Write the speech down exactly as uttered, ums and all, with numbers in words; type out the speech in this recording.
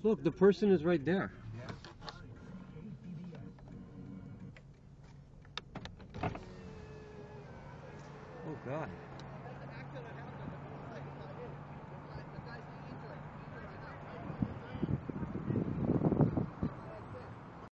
Look, the person is right there. Oh God.